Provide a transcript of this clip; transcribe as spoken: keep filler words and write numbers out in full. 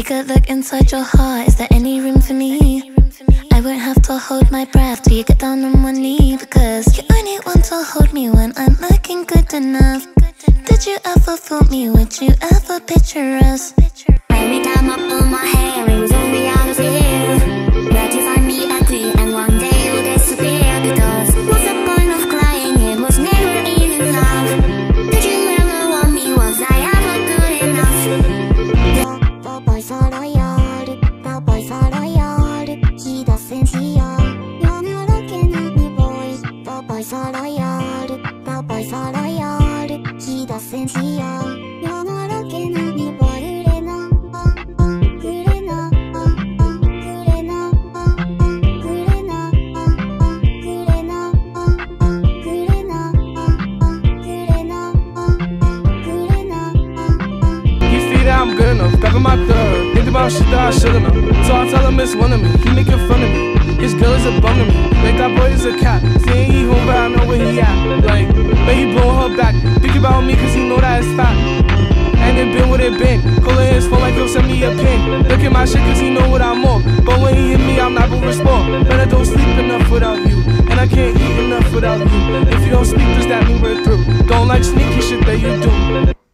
Take a look inside your heart, is there any room for me? I won't have to hold my breath till you get down on one knee, because you only want to hold me when I'm looking good enough. Did you ever fool me? Would you ever picture us? Every time I pull my hair, it was only out of fear that you find me ugly and one day you'll disappear. Because what's the point of crying? It was never even love. Did you ever want me? Was I ever good enough? The boys are loyal, the boys are loyal. He doesn't see ya. You're not looking at me, boys. The boys are loyal, the boys are loyal. He doesn't see ya. You're not looking at me, boy. My third, think about shit that I should've known. So I tell him it's one of me, he making fun of me. His girl is a bum to me, like that boy is a cat. Saying he home but I know where he at. Like, but he blowing her back. Think about me cause he know that it's fat. And it been what it been. Calling his phone like he'll send me a pin. Look at my shit cause he know what I'm on. But when he hit me I'm not gonna respond. But I don't sleep enough without you, and I can't eat enough without you. If you don't speak, does that mean we're through? Don't like sneaky shit that you do.